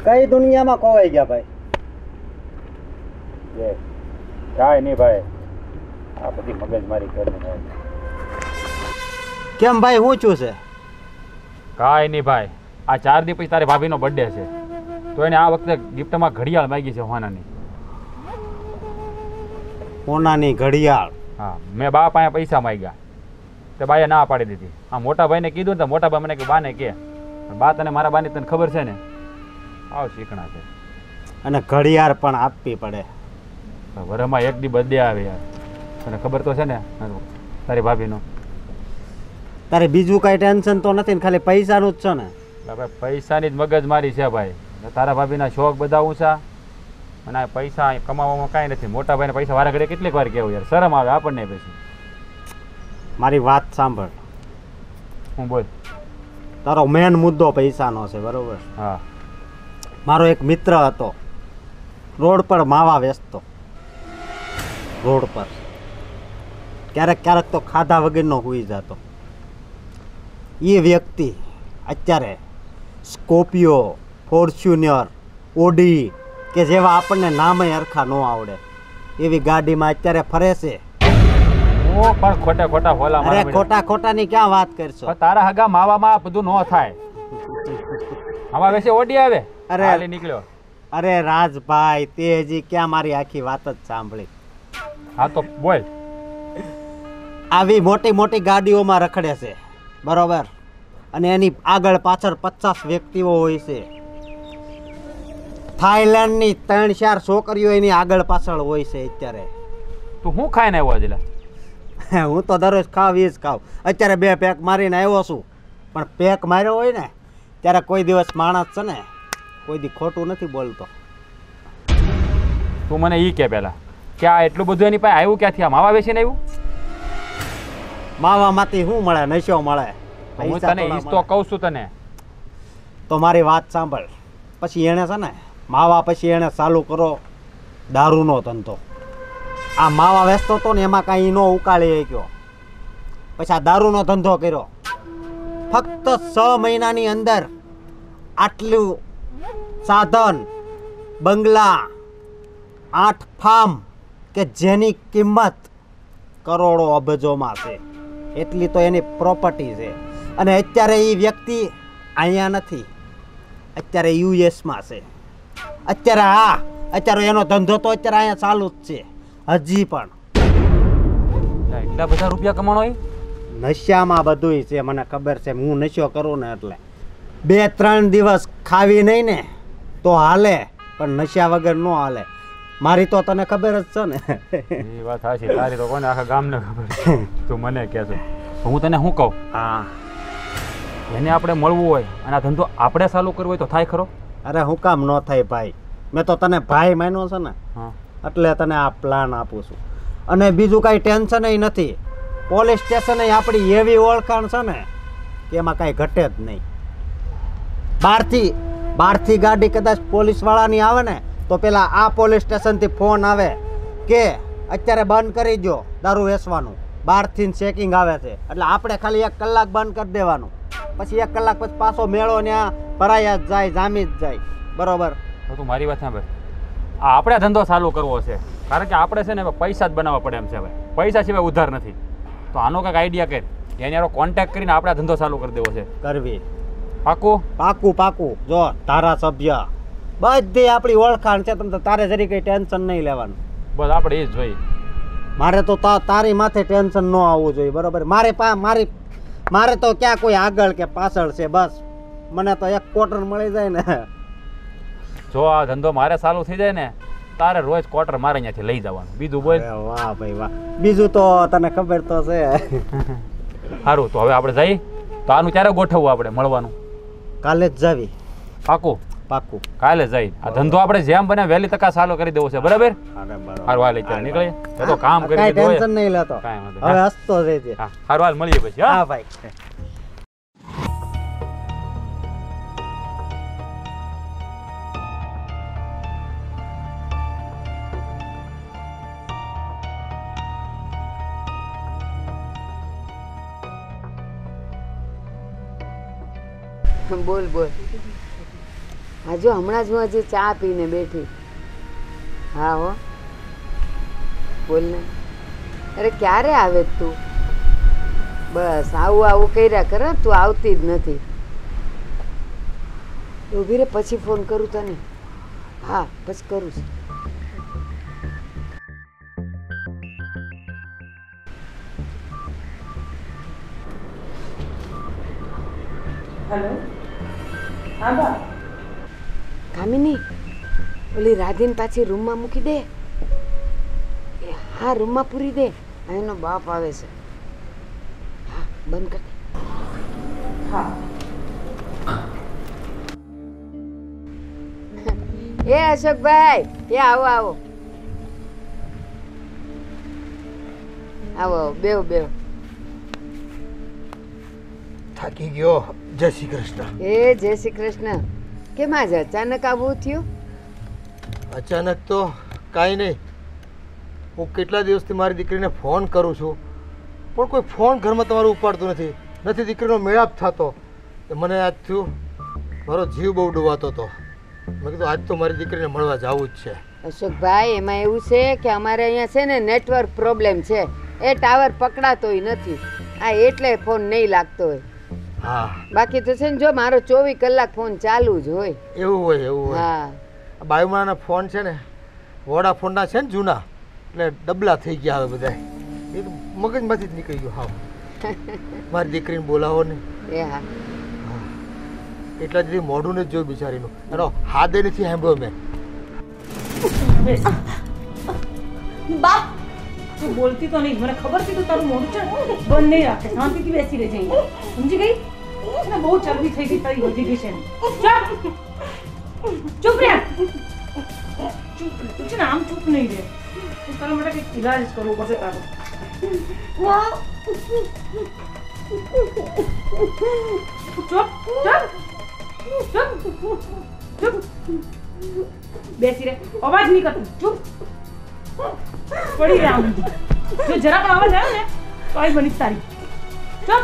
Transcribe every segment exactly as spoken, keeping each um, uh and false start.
કઈ દુનિયામાં ખોવાઈ ગયા ભાઈ? એ કાંઈ નહીં ભાઈ, આ બધી મગજમારી કરીને ભાઈ. કેમ ભાઈ, શું છું છે? કાંઈ નહીં ભાઈ, આ ચાર દી પછી તારી ભાભીનો બર્થડે છે, તો એને આ વખતે ગિફ્ટમાં ઘડિયાળ માંગી છે સોનાની. સોનાની ઘડિયાળ? હા, મેં બા પાસે પૈસા માંગ્યા, તે બાએ ના પાડી દીધી. આ મોટા ભાઈને કીધું ને તો મોટા ભાઈ મને કે બાને કે, બા તને મારા બાની તને ખબર છે ને, આવ શીખણા છે. અને ઘડિયાળ પણ આપવી પડે. વરમાં એક દી બર્થડે આવે યાર, તને ખબર તો છે ને તારી ભાભીનો. તારે બીજું કઈ ટેન્શન તો નથી ને, ખાલી પૈસાનું જ છે ને? ભાઈ પૈસાની જ મગજમારી છે ભાઈ. તારા ભાભીના શોખ બધા ઊંચા અને આ પૈસા કમાવામાં કાંઈ નથી. મોટા ભાઈને પૈસા વારા ઘડીએ કેટલીક વાર કહેવું યાર, શરમ આવે આપણને. પછી મારી વાત સાંભળ. હું બોલ. તારો મેન મુદ્દો પૈસાનો છે, બરોબર? હા. મારો એક મિત્ર હતો, રોડ પર માવા વેચતો. રોડ પર ક્યારેક ક્યારેક તો ખાધા વગરનો હોઈ જતો. એ વ્યક્તિ અત્યારે સ્કોર્પિયો, ફોર્ચ્યુનર, ઓડી કે જેવા આપણને નામે અરખા ન આવડે એવી ગાડીમાં અત્યારે ફરે છે. ઓ પણ ખોટા ખોટા હોલા અરે ખોટા ખોટાની ક્યાં વાત કરશો? તારા હગા માવામાં બધું ન થાય. આમાં વેસે ઓડી આવે. અરે હાલી નીકળ્યો. અરે રાજભાઈ, તે હજી ક્યાં મારી આખી વાત જ સાંભળી? હા તો બોલ. આવી મોટી મોટી ગાડીઓમાં રખડે છે, બરોબર? અને એની આગળ પાછળ પચાસ વ્યક્તિઓ હોય છે. થાઈલેન્ડની ત્રણ ચાર છોકરીઓ એની આગળ પાછળ હોય છે અત્યારે. તું શું ખાઈને આવ્યો આજલા? હું તો દરરોજ ખાવ એ જ ખાવ. અત્યારે બે પેક મારીને આવ્યો છું, પણ પેક માર્યો હોય ને ત્યારે કોઈ દિવસ માણસ છે ને કોઈ દી ખોટું નથી બોલતો. તું મને ઈ કે પહેલા કે આ એટલું બધું એની પાસે આવ્યું ક્યાંથી? આ માવા વેચીને આવ્યું? માવામાંથી શું મળે? નશો મળે. હું તને ઈ તો કહું છું તને. તો મારી વાત સાંભળ. પછી એણે છે ને માવા પછી એણે ચાલુ કરો દારૂનો ધંધો. આ માવા વેચતો હતો ને એમાં કાંઈ ન ઉકાળી ગયો. પછી આ દારૂનો ધંધો કર્યો. ફક્ત છ મહિનાની અંદર આટલું સાધન, બંગલા, આઠ ફાર્મ કે જેની કિંમત કરોડો અબજોમાં છે, એટલી તો એની પ્રોપર્ટી છે. અને અત્યારે એ વ્યક્તિ અહીંયા નથી, અત્યારે યુએસમાં છે. અત્યારે હા, અત્યારે એનો ધંધો તો અત્યારે અહીંયા ચાલુ જ છે હજી પણ. એટલા બધા રૂપિયા કમાણો હોય? નશામાં બધુંય છે, મને ખબર છે. હું નશો કરું ને એટલે બે ત્રણ દિવસ ખાવી નહીં ને તો હાલે, પણ નશા વગર ન હાલે. મારી તો તને ખબર જ છે ને. એ વાત સાચી તારી, તો કોને આખા ગામને ખબર છે. તું મને કહે છે. હું તને શું કહું? હા, એને આપણે મળવું હોય અને આ ધંધો આપણે ચાલુ કરવો હોય તો થાય ખરો? અરે હું કામ ન થાય ભાઈ? મેં તો તને ભાઈ માન્યો છે ને, એટલે તને આ પ્લાન આપું છું. અને બીજું કાંઈ ટેન્શન નથી. પોલીસ સ્ટેશન આપણી એવી ઓળખાણ છે ને કે એમાં કાંઈ ઘટે જ નહીં. બહારથી બહારથી ગાડી કદાચ પોલીસવાળાની આવે ને તો પેલા આ પોલીસ સ્ટેશનથી ફોન આવે કે અત્યારે બંધ કરી દો દારૂ વેચવાનું. બહારથી ચેકિંગ આવે છે, એટલે આપણે ખાલી એક કલાક બંધ કરી દેવાનું. પછી એક કલાક પછી પાછો મેળો ત્યાં ભરાયા જ જાય, જામી જ જાય, બરોબર? તો તું મારી વાત સાંભળ. આ આપણે ધંધો ચાલુ કરવો છે, કારણ કે આપણે છે ને પૈસા જ બનાવવા પડે એમ છે ભાઈ. પૈસા સિવાય ઉધાર નથી. તો આનો કંઈક આઈડિયા કર, એની આરો કોન્ટેક્ટ કરીને આપણે આ ધંધો ચાલુ કરી દેવો છે. કરવી. પાકું? પાકું પાકું. જો ધારાસભ્ય બધી આપણી ઓળખાણ છે, તમને તારે જરી કંઈ ટેન્શન નહીં લેવાનું. બસ આપણે એ જ જોઈએ. મારે તો તારી માથે ટેન્શન ન આવવું જોઈએ, બરોબર? મારે પા મારી મારે તો ક્યાં કોઈ આગળ કે પાછળ છે, બસ મને તો એક ક્વાર્ટર મળી જાય ને. જો આ ધંધો મારે ચાલુ થઈ જાય ને તારે રોજ ક્વાર્ટર મારે અહીંયાથી લઈ જવાનું. બીજું બોલ. વાહ ભાઈ વાહ. બીજું તો તને ખબર તો છે. સારું, તો હવે આપણે જઈએ. તો આનું ક્યારે ગોઠવવું આપણે મળવાનું? કાલે જ જાવી. પાકું? પાકું. કાલે જઈ આ ધંધો આપણે જેમ બને વહેલી તકા ચાલુ કરી દેવો છે, બરાબર? હારું હાલ અત્યારે નીકળીએ. એ તો કામ કરી દીધું હોય. ટેન્શન નહીં લેતો, હવે હસતો રહેજે. હા હારું હાલ મળીએ પછી. હા ભાઈ. બોલ બોલ. હા જો હમણાં જ હું હજી ચા પીને બેઠી. હા હો બોલ ને. અરે ક્યારે આવે તું? બસ આવું આવું કર્યા કરે, તું આવતી જ નથી. ઊભી રે, પછી ફોન કરું તને. હા પછી કરું છું. હેલો. હા બા. કામિની, ઓલી રાધીને પાછી રૂમમાં મૂકી દે. એ હા રૂમમાં પૂરી દે. એનો બાપ આવે છે. હા બંધ કર દે. હા. એ અશોકભાઈ, એ આવો આવો આવો, બેહો બેહો. થાકી ગયો. જય શ્રી કૃષ્ણ. એ જય શ્રી કૃષ્ણ. કેમ આજે અચાનક આવું થયું? અચાનક તો કાંઈ નહીં. હું કેટલા દિવસથી મારી દીકરીને ફોન કરું છું, પણ કોઈ ફોન ઘરમાં તમારું ઉપાડતું નથી. નથી દીકરીનો મેળાપ થતો. મને આજ થયું મારો જીવ બહુ ડૂબાતો હતો. મેં કીધું આજ તો મારી દીકરીને મળવા જવું જ છે. અશોકભાઈ, એમાં એવું છે કે અમારે અહીંયા છે ને નેટવર્ક પ્રોબ્લેમ છે. એ ટાવર પકડાતોય નથી. આ એટલે ફોન નહીં લાગતો હોય. હા બાકી તો છે ને જો મારો ચોવીસ કલાક ફોન ચાલુ જ હોય. એવું હોય એવું હોય. હા બાયુમાના ફોન છે ને વોડાફોનના છે ને જૂના, એટલે ડબલા થઈ ગયા હવે બધા. એ તો મગજમાંથી જ નીકળી ગયું. હા મારી દીકરીને બોલાવો ને. એ હા એટલા જ મોઢું ને જ જોયું બિચારીનું. એનો હાથે નથી સાંભળ્યો મેં. બાપ તું બોલતી તો નહીં, મને ખબર છે તું તારું મોઢું છે બંધ નહીં રાખે. શાંતિથી બેસી રહેજે અહીંયા. સમજી ગઈ? ને બહુ ચરબી થઈ ગઈ તારી, વધી ગઈ છે. ચૂપ ચૂપ રે. ચૂપ રે. તું છે ને આમ ચૂપ નહીં રહે. તું તારા માટે કંઈક ઇલાજ કરવો પડશે તારો. ચૂપ ચૂપ ચૂપ ચૂપ બેસી રે. અવાજ નહીં કરતો. ચૂપ પડી રહ્યા. જો જરા પણ અવાજ આવ્યો ને તો આવી બની તારી. ચૂપ.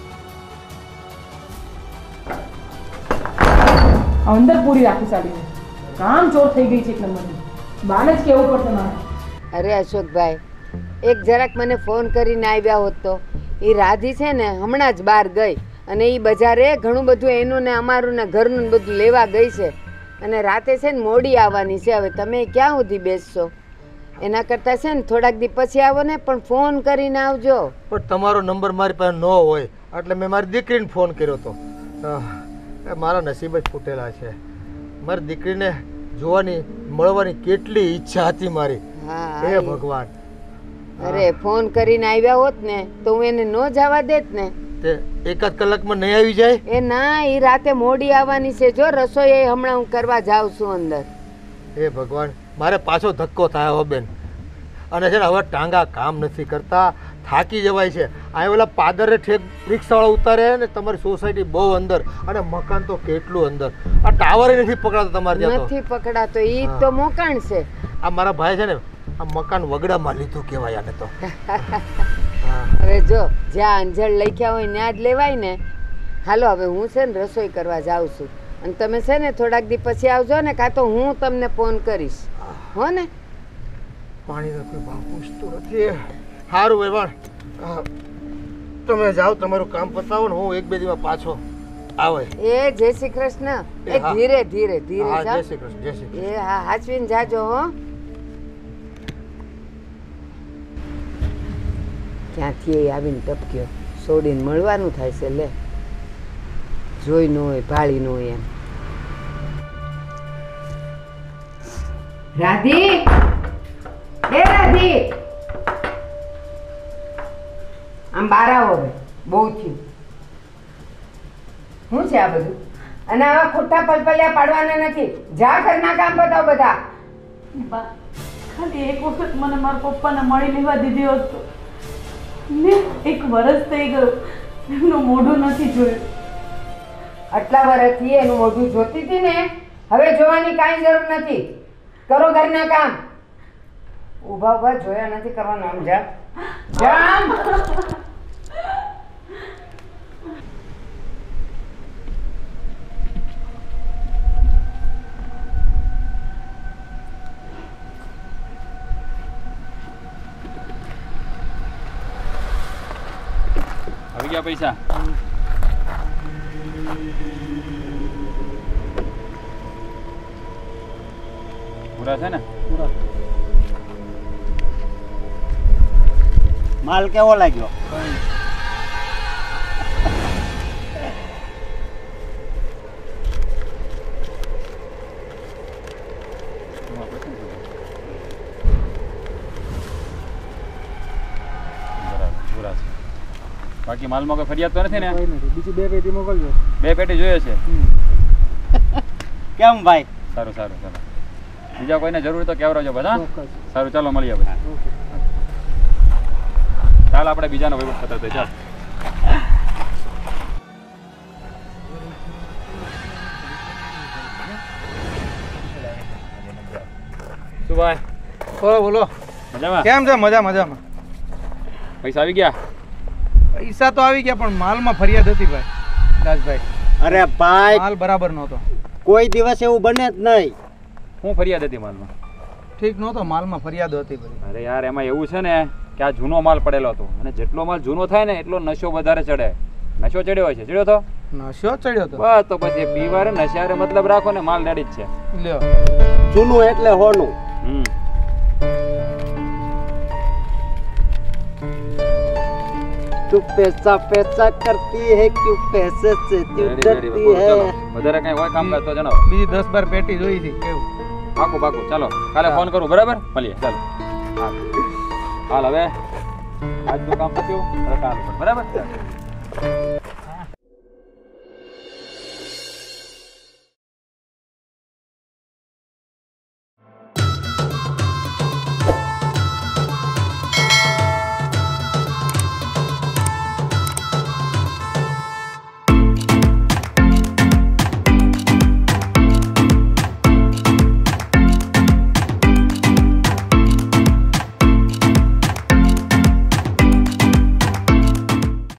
અંદર પૂરી રાખી સાડી. કામ ચોર થઈ ગઈ છે એક નંબરની. બાને જ કેવું પડશે મારે. અરે અશોકભાઈ, એક જરાક મને ફોન કરીને આવ્યા હોત તો. એ રાધી છે ને હમણાં જ બહાર ગઈ અને એ બજારે ઘણું બધું એનું ને અમારું ને ઘરનું બધું લેવા ગઈ છે. અને રાતે છે ને મોડી આવવાની છે. હવે તમે ક્યાં સુધી બેસશો? એના કરતાં છે ને થોડાક દી પછી આવો ને, પણ ફોન કરીને આવજો. પણ તમારો નંબર મારી પાસે ન હોય એટલે મેં મારી દીકરીને ફોન કર્યો હતો. મારા નસીબ જ ફૂટેલા છે. મારી દીકરીને જોવાની મળવાની કેટલી ઈચ્છા હતી મારી. હા હે ભગવાન. અરે ફોન કરીને આવ્યા હોત ને તો હું એને ન જવા દેત ને. તે એકાદ કલાકમાં નહીં આવી જાય? એ ના, એ રાતે મોડી આવવાની છે. જો રસોઈ હમણાં હું કરવા જાઉં છું અંદર. હે ભગવાન, મારે પાછો ધક્કો થયો હો બેન. અને છે ને હવે ટાંગા કામ નથી કરતા, થાકી જવાય છે. આ ઓલા પાદરે ઠેક રિક્ષાવાળા ઉતારે ને તમારી સોસાયટી બહુ અંદર અને મકાન તો કેટલું અંદર. આ ટાવર નથી પકડાતો તમારે ત્યાં તો. નથી પકડાતો. ઈ તો મોકાણ છે. આ મારા ભાઈ છે ને આ મકાન વગડામાં લીધું કહેવાય આને તો. હવે જો જ્યાં અંજળ લખ્યા હોય ત્યાં જ લેવાય ને. હાલો હવે હું છે ને રસોઈ કરવા જાઉં છું અને તમે છે ને થોડાક દી પછી આવજો ને, કાં તો હું તમને ફોન કરીશ. હો ને? પાણીનો કોઈ ભાવ પૂછતું નથી. સારું ભાઈ, તમે જાઓ તમારું કામ પતાવો ને હું એક બે દિવસ પાછો આવે. એ જય શ્રી કૃષ્ણ. એ ધીરે ધીરે ધીરે હા, જાઓ. જય શ્રી કૃષ્ણ. જય શ્રી કૃષ્ણ. એ હા હાચવીને જાજો. હો ક્યાંથી એ આવીને ટપક્યો. છોડીને મળવાનું થાય છે. લે જોઈ ન હોય ભાળી ન હોય એમ. રાધી, એ રાધી, આમ બહાર આવો. હવે બહુ થયું. શું છે આ બધું? અને આવા ખોટા પલપલિયા પાડવાના નથી. જા ઘરના કામ બતાવ બધા. બા ખાલી એક વખત મને મારા પપ્પાને મળી લેવા દીધી હોત તો. ને એક વર્ષ થઈ ગયું એમનું મોઢું નથી જોયું. આટલા વર્ષથી એનું મોઢું જોતી હતી ને, હવે જોવાની કાંઈ જરૂર નથી. કરો ઘરના કામ. ઊભા ઊભા જોયા નથી કરવાનું. આમ જા જામ. ગયા પૈસા. પૂરા છે ને? માલ કેવો લાગ્યો? બાકી માલમાં કોઈ ફરિયાદ તો નથી ને? બીજી બે પેટી મોકલજો. બે પેટી જોઈએ છે. કેમ ભાઈ? સારું સારું ચાલો. બીજા કોઈને જરૂર તો કેવરાજો બધા. ચોક્કસ. સારું ચાલો મળીએ બધા. ઓકે. ચાલ આપણે બીજાનો વહીવટ થતો હતો. ચાલ. શું ભાઈ? બોલો બોલો. મજામાં? કેમ છે? મજા મજામાં. પૈસા આવી ગયા? પૈસા તો આવી ગયા પણ માલમાં ફરિયાદ હતી ભાઈ રાજભાઈ. અરે ભાઈ, માલ બરાબર નહોતો. કોઈ દિવસ એવું બને જ નહીં. શું ફરિયાદ હતી માલમાં? ઠીક નહોતો. માલમાં ફરિયાદ હતી બધી. અરે યાર એમાં એવું છે ને કે આ જૂનો માલ પડેલો હતો અને જેટલો માલ જૂનો થાય ને એટલો નશો વધારે ચડે. નશો ચડ્યો હોય છે. ચડ્યો તો નશો ચડ્યો તો. બસ તો પછી પીવારે નશારે મતલબ રાખો ને માલ રેડી જ છે. લ્યો. જૂનું એટલે હોનું. હમ तू पैसा पैसा करती है क्यों पैसे से तू રેડી, રેડી, डरती બપોર, ચાલો. है. વધારે કઈ હોય કામકાજ તો જણાવો. બીજી દસ બાર પેટી જોઈ હતી કેવું? પાકું પાકું ચાલો કાલે ફોન કરું બરાબર મળીએ ચાલો હા. હાલ હવે આજનું કામ પત્યું હવે કાલ પર બરાબર.